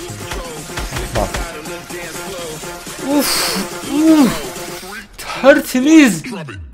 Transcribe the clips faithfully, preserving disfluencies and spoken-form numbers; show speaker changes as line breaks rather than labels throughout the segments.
Bak. Uf, uf. Tertemiz.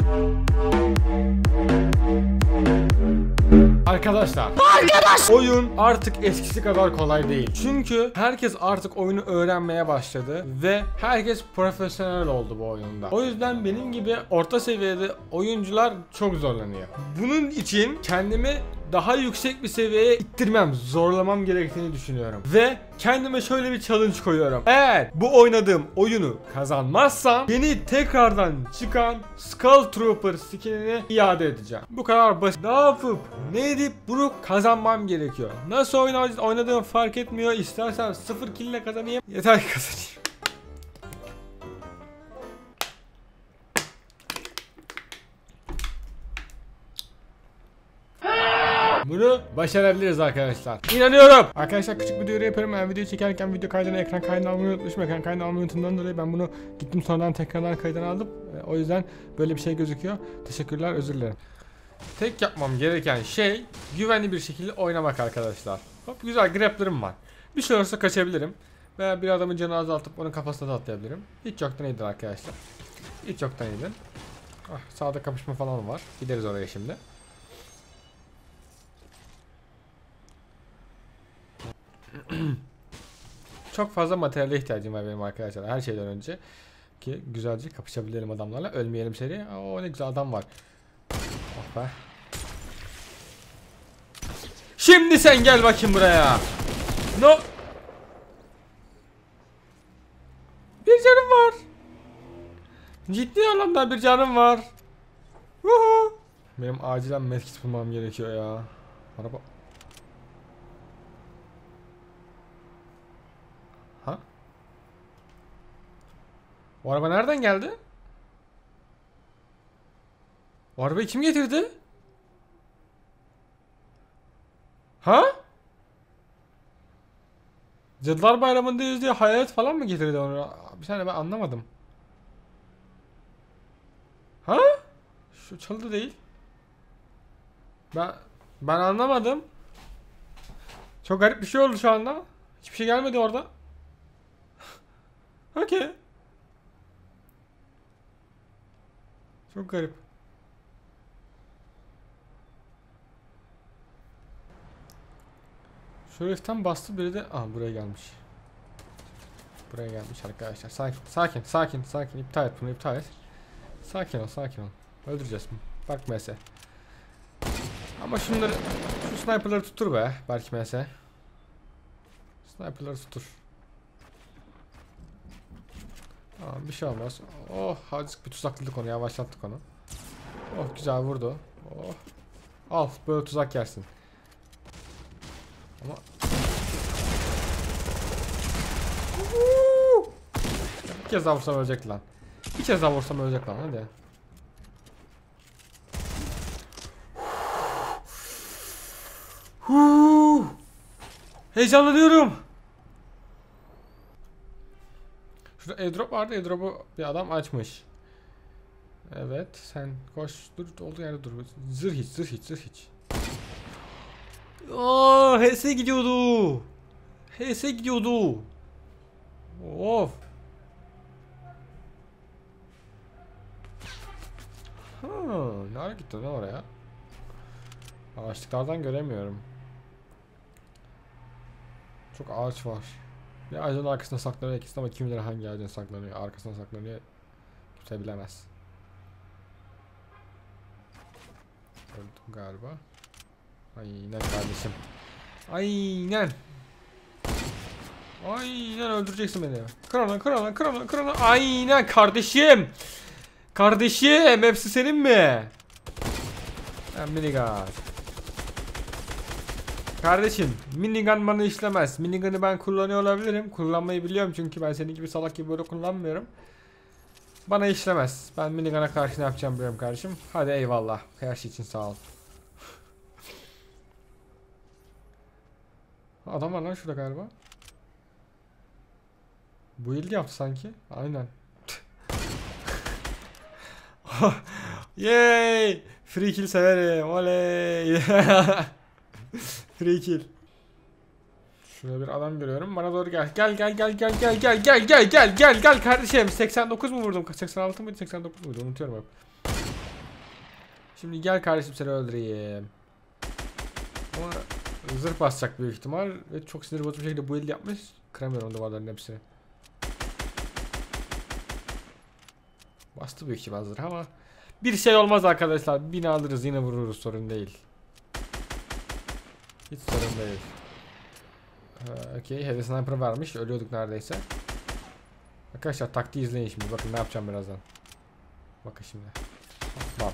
Arkadaşlar, Arkadaş! oyun artık eskisi kadar kolay değil. Çünkü herkes artık oyunu öğrenmeye başladı ve herkes profesyonel oldu bu oyunda. O yüzden benim gibi orta seviyede oyuncular çok zorlanıyor. Bunun için kendimi daha yüksek bir seviyeye ittirmem, zorlamam gerektiğini düşünüyorum. Ve kendime şöyle bir challenge koyuyorum. Eğer bu oynadığım oyunu kazanmazsam yeni tekrardan çıkan Skull Trooper skinini iade edeceğim. Bu kadar basit. Ne yapıp ne edip bunu kazanmam gerekiyor. Nasıl oynadığım fark etmiyor. İstersen sıfır kill ile kazanayım. Yeter ki kazanayım. Bunu başarabiliriz arkadaşlar. İnanıyorum. Arkadaşlar küçük bir duyuru yapıyorum. Ben video çekerken video kaydını ekran kaydını almayı unutmuşum. Ekran kaydını almayı unuttuğumdan dolayı ben bunu gittim sonradan tekrardan kaydını aldım. O yüzden böyle bir şey gözüküyor. Teşekkürler, özür dilerim. Tek yapmam gereken şey güvenli bir şekilde oynamak arkadaşlar. Hop, güzel grappler'ım var. Bir şey olursa kaçabilirim. Veya bir adamın canını azaltıp onun kafasına da atlayabilirim. Hiç yoktan iyidir arkadaşlar. Hiç yoktan iyidir. Ah, sağda kapışma falan var. Gideriz oraya şimdi. Çok fazla materyale ihtiyacım var benim arkadaşlar. Her şeyden önce ki güzelce kapışabilelim adamlarla. Ölmeyelim seri. Oo, ne güzel adam var. Oh be. Şimdi sen gel bakayım buraya. No. Bir canım var. Ciddi anlamda bir canım var. Uhu. Benim acilen medkit bulmam gerekiyor ya. Araba. Ha? O araba nereden geldi? O arabayı kim getirdi? Ha? Cadılar Bayramı'ndayız diye hayalet falan mı getirdi onu? Bir saniye, ben anlamadım. Ha? Şu çaldı değil. Ben ben anlamadım. Çok garip bir şey oldu şu anda. Hiçbir şey gelmedi orada. Okey. Çok garip. Şu heriften bastı, biri de aha buraya gelmiş. Buraya gelmiş arkadaşlar. Sakin, sakin, sakin, sakin. İptal et bunu, iptal et. Sakin ol, sakin ol. Öldüreceğiz mi? Bak mese. Ama şunları, şu sniperları tutur be. Belki mese. Sniperları tutur. Tamam, bir şey olmaz. Oh, azıcık bir tuzakladık onu, yavaşlattık onu. Oh, güzel vurdu. Oh. Al, böyle tuzak yersin. Ama bir kez daha vursam ölecek lan. Bir kez daha vursam ölecek lan, hadi. Heyecanlanıyorum. Şurada airdrop vardı, airdrop'u bir adam açmış. Evet, sen koş, dur, olduğu yerde dur. Zırh hiç, zırh hiç, zırh hiç. Aa, H S gidiyordu. H S gidiyordu. Of. Ha, nereye gitti lan oraya? Ağaçlıklardan göremiyorum. Çok ağaç var. Bir ağacın arkasına saklanıyor ikisi ama kim bilir hangi ağacın saklanıyor, arkasına saklanıyor. Kimse bilemez. Öldüm galiba. Aynen kardeşim. Aynen. Aynen öldüreceksin beni. Kır onu, kır onu, kır onu, kır onu. Aynen kardeşim. Kardeşim, hepsi senin mi? Ben minigun. Kardeşim, minigun bana işlemez. Minigun'u ben kullanıyor olabilirim. Kullanmayı biliyorum çünkü ben senin gibi salak gibi böyle kullanmıyorum. Bana işlemez. Ben minigun'a karşı ne yapacağım biliyorum kardeşim. Hadi eyvallah. Her şey için sağ ol. Adam var lan şurada galiba. Bu ilgi yaptı sanki. Aynen. Yay! Free kill severim. Oley! Free kill. Şurada bir adam görüyorum. Bana doğru gel. Gel gel gel gel gel gel gel gel gel gel gel kardeşim. seksen dokuz mu vurdum? seksen altı mıydı? seksen dokuz muydu? Unutuyorum hep. Şimdi gel kardeşim, seni öldüreyim. Ama zırh basacak büyük ihtimal ve çok sinir bozucu bir şekilde bu elde yapmış. Kıramıyorum duvarların hepsini. Bastı büyük ihtimal zırh ama bir şey olmaz arkadaşlar. Bini alırız, yine vururuz, sorun değil. Hiç sorun değil. Ee, Okey, heavy sniper varmış. Ölüyorduk neredeyse. Arkadaşlar taktiği izleyin şimdi. Bakın ne yapacağım birazdan. Bakın şimdi. Bak.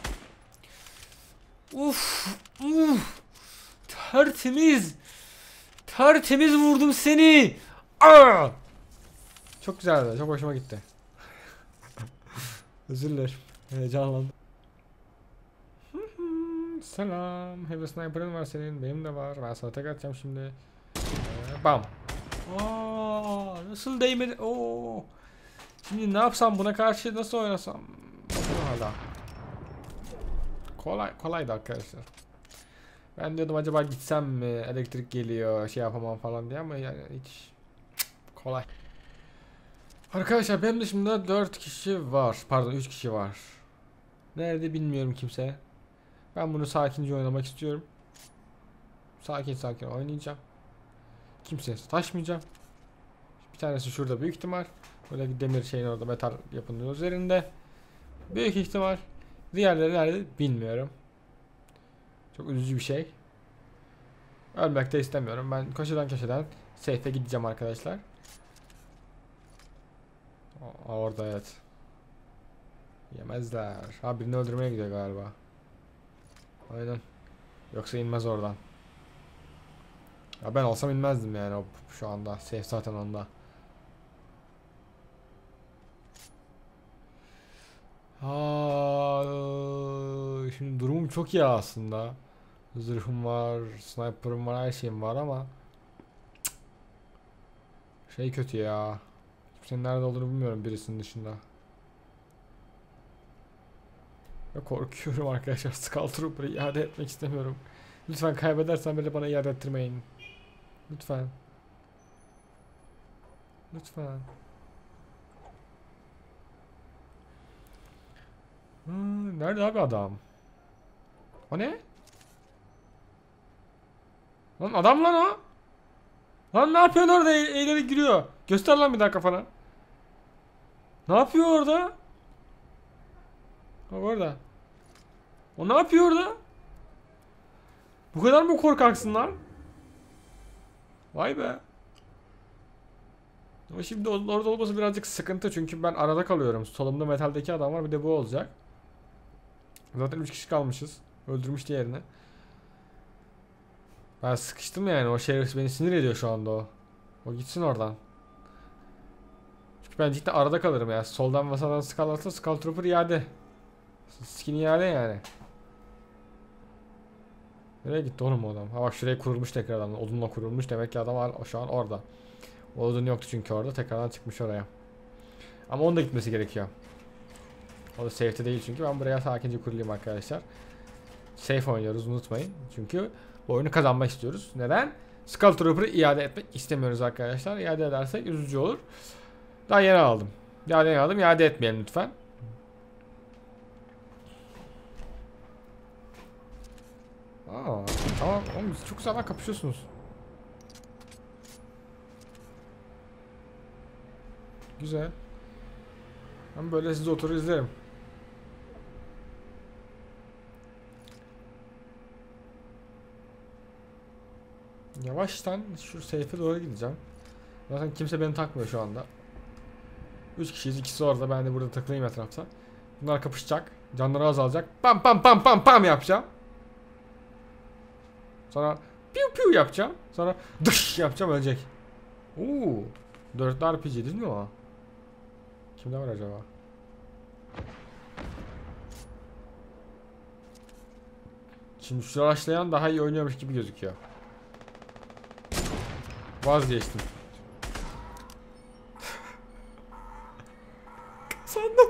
Uf, uf. Tertemiz. Tertemiz vurdum seni. Aa! Çok güzeldi. Çok hoşuma gitti. Özür dilerim. Heyecanlandım. Selam. Heavy sniper'ın var senin. Benim de var. Ben sana tek atacağım şimdi. Ee, bam. Aa, nasıl değmedi? Oo. Şimdi ne yapsam, buna karşı nasıl oynasam? Hala. Kolay, kolaydı arkadaşlar. Ben diyordum acaba gitsem mi? Elektrik geliyor, şey yapamam falan diye, ama yani hiç kolay. Arkadaşlar benim dışımda dört kişi var. Pardon, üç kişi var. Nerede bilmiyorum kimse. Ben bunu sakince oynamak istiyorum. Sakin sakin oynayacağım. Kimseye taşmayacağım. Bir tanesi şurada büyük ihtimal. Böyle demir şeyin orada, metal yapının üzerinde. Büyük ihtimal. Diğerleri nerede bilmiyorum. Çok üzücü bir şey. Ölmek de istemiyorum. Ben köşeden köşeden safe'e gideceğim arkadaşlar. Aa, orada evet. Yemezler. Ha, birini öldürmeye gidiyor galiba. Aynen. Yoksa inmez oradan. Ya ben olsam inmezdim yani o şu anda. Safe zaten onda. Aa, şimdi durumum çok iyi aslında. Zırhım var, sniper'ım var, her şeyim var ama şey kötü ya. Kimsenin nerede olduğunu bilmiyorum birisinin dışında. Ve korkuyorum arkadaşlar. Skull Trooper'ı iade etmek istemiyorum. Lütfen kaybedersen bile bana iade ettirmeyin. Lütfen. Lütfen. Hmm, nerede abi adam? O ne? Lan adam lan o. Lan ne yapıyorsun orada? E eğleri giriyor. Göster lan bir daha kafana. Ne yapıyor orada? Bak orada. O ne yapıyor orada? Bu kadar mı korkaksın lan? Vay be. Ama şimdi orada olması birazcık sıkıntı, çünkü ben arada kalıyorum. Solumda metaldeki adam var, bir de bu olacak. Zaten üç kişi kalmışız. Öldürmüş diğerini. Ben sıkıştım yani, o şey beni sinir ediyor şu anda o. O gitsin oradan. Çünkü ben cidden arada kalırım ya. Soldan ve sağdan sıkarlarsa Skull Trooper iade. Skin iade yani. Nereye gitti oğlum o adam? Ha bak, şuraya kurulmuş tekrardan. Odunla kurulmuş. Demek ki adam şu an orada. O odun yoktu çünkü orada. Tekrardan çıkmış oraya. Ama onun da gitmesi gerekiyor. O da safe'te değil çünkü. Ben buraya sakince kurulayım arkadaşlar. Safe oynuyoruz, unutmayın. Çünkü bu oyunu kazanmak istiyoruz. Neden? Skull Trooper'ı iade etmek istemiyoruz arkadaşlar. İade edersek üzücü olur. Daha yeni aldım. İade aldım. İade etmeyelim lütfen. Aa, tamam. Oğlum siz çok güzel kapışıyorsunuz. Güzel. Ben böyle sizi oturur izlerim. Yavaştan şu safe'e doğru gideceğim. Zaten kimse beni takmıyor şu anda. üç kişiyiz, ikisi orada, ben de burada takılayım etrafta. Bunlar kapışacak. Canları azalacak. Pam pam pam pam pam yapacağım. Sonra piu piu yapacağım. Sonra dış yapacağım, ölecek. Oo, dörtlü R P G değil mi o? Kimde var acaba? Şimdi şu rushlayan daha iyi oynuyormuş gibi gözüküyor. Vazgeçtim. Kazandım.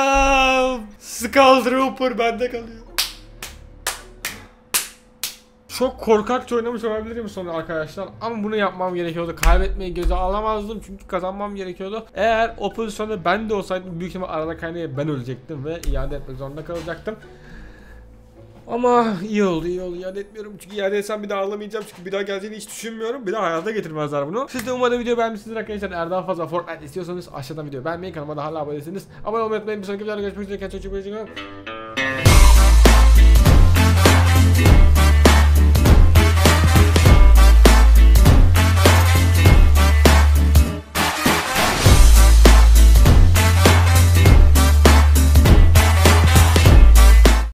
Kazandım. Skull Trooper bende kalıyor. Çok korkakça oynamış olabilirim sonra arkadaşlar. Ama bunu yapmam gerekiyordu. Kaybetmeyi göze alamazdım çünkü kazanmam gerekiyordu. Eğer o pozisyonda ben de olsaydım büyük ihtimal arada kaynaya ben ölecektim ve iade etmek zorunda kalacaktım. Ama iyi oldu iyi oldu, iade etmiyorum çünkü iade etsem bir daha ağlamayacağım çünkü bir daha geleceğini hiç düşünmüyorum. Bir daha hayata getirmezler bunu. Siz de umarım video beğenmişsinizdir arkadaşlar. Eğer daha fazla Fortnite istiyorsanız aşağıdan video beğenmeyi, kanalıma da hala abone değilseniz abone olmayı unutmayın. Bir sonraki videoda görüşmek üzere. Kendinize çok iyi bakın.